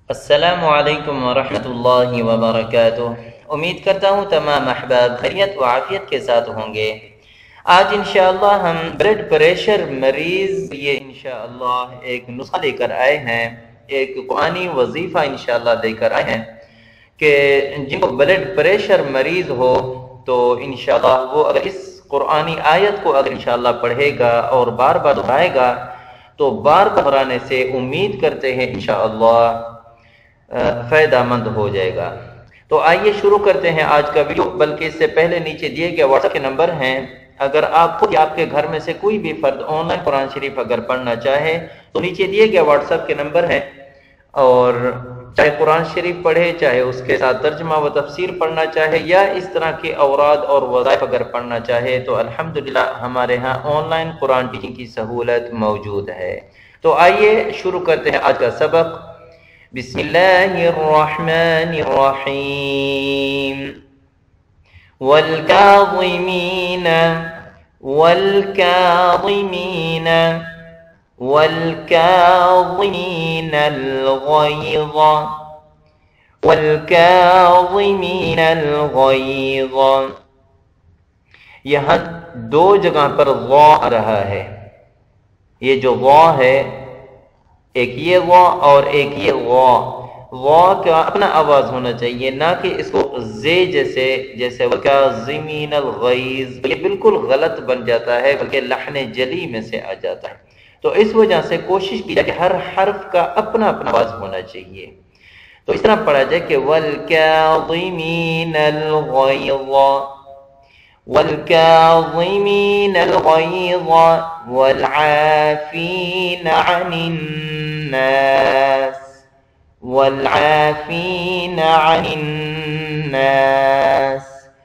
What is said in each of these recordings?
السلام علیکم ورحمۃ اللہ وبرکاتہ۔ امید کرتا ہوں تمام احباب خیریت و عافیت کے ساتھ ہوں گے۔ آج انشاءاللہ ہم بلڈ پریشر مریض یہ انشاءاللہ ایک نسخہ لے کر آئے ہیں، ایک قرآنی وظیفہ انشاءاللہ لے کر آئے ہیں کہ جن کو بلڈ پریشر مریض ہو تو انشاءاللہ وہ اگر اس قرآنی آیت کو اگر انشاءاللہ پڑھے گا اور بار بار دہرائے گا تو بار دہرانے سے امید کرتے ہیں انشاءاللہ فائدہ مند ہو جائے گا۔ تو آئیے شروع کرتے ہیں آج کا ویڈیو، بلکہ اس سے پہلے نیچے دیے گئے واٹس ایپ کے نمبر ہیں، اگر آپ خود یا آپ کے گھر میں سے کوئی بھی فرد آن لائن قرآن شریف اگر پڑھنا چاہے تو نیچے دیے گئے واٹس ایپ کے نمبر ہیں، اور چاہے قرآن شریف پڑھے، چاہے اس کے ساتھ ترجمہ و تفسیر پڑھنا چاہے، یا اس طرح کے اوراد اور وظائف اگر پڑھنا چاہے تو الحمدللہ ہمارے ہاں آن لائن قرآن ٹیچنگ کی سہولت موجود ہے۔ تو آئیے شروع کرتے ہیں آج کا سبق۔ بسم اللہ الرحمن الرحیم۔ والکاظمین والکاظمین والکاظمین الغیظ والکاظمین الغیظ۔ یہاں دو جگہ پر ضا آ رہا ہے، یہ جو ضا ہے ایک یہ وا اور ایک یہ وا، وا کا اپنا آواز ہونا چاہیے، نہ کہ اس کو زے جیسے وَكَاظِمِينَ الْغَيْظَ، یہ بالکل غلط بن جاتا ہے، بلکہ لحن جلی میں سے آ جاتا ہے۔ تو اس وجہ سے کوشش کی جائے کہ ہر حرف کا اپنا اپنا آواز ہونا چاہیے۔ تو اس طرح پڑھا جائے کہ وَالْكَاظِمِينَ الْغَيْظَ والکاظمین الغیظ والعافین عن الناس والعافین عن الناس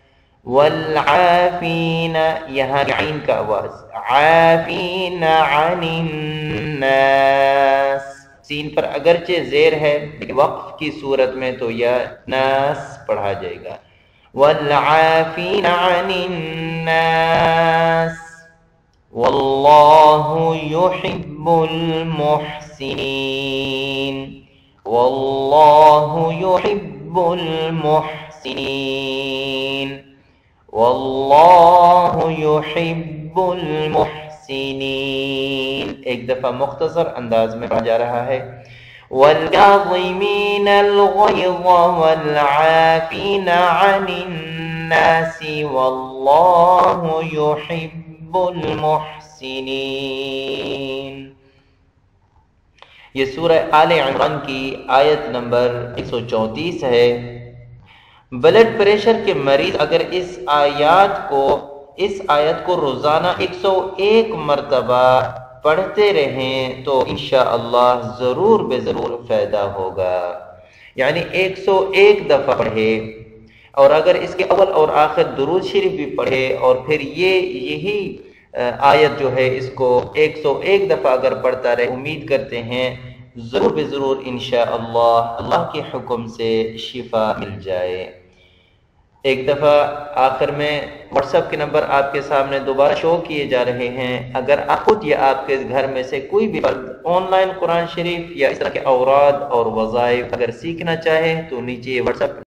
والعافین، یہاں عین کا آواز، عافین عن الناس، سین پر اگرچہ زیر ہے وقف کی صورت میں تو یا ناس پڑھا جائے گا۔ والعافین عن الناس واللہ یحب المحسنین واللہ یحب المحسنین واللہ یحب المحسنین۔ ایک دفعہ مختصر انداز میں پڑھا جا رہا ہے، والکاظمین الغیظ والعافین عن الناس واللہ یحب المحسنین۔ یہ سورہ آل عمران کی آیت نمبر 134 ہے۔ بلڈ پریشر کے مریض اگر اس آیت کو روزانہ 101 مرتبہ پڑھتے رہیں تو انشاءاللہ ضرور بے ضرور فائدہ ہوگا، یعنی 101 دفعہ پڑھے، اور اگر اس کے اول اور آخر درود شریف بھی پڑھے اور پھر یہی آیت جو ہے اس کو 101 دفعہ اگر پڑھتا رہے، امید کرتے ہیں ضرور بے ضرور انشاءاللہ اللہ کے حکم سے شفا مل جائے۔ ایک دفعہ آخر میں واٹس ایپ کے نمبر آپ کے سامنے دوبارہ شو کیے جا رہے ہیں، اگر آپ خود یا آپ کے گھر میں سے کوئی بھی فرد آن لائن قرآن شریف یا اس طرح کے اوراد اور وظائف اگر سیکھنا چاہے تو نیچے واٹس ایپ